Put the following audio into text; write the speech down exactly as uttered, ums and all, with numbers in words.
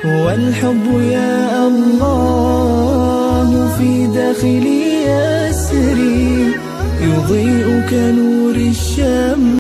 والحب يا الله في داخلي يسري، يضيء كنور الشمس.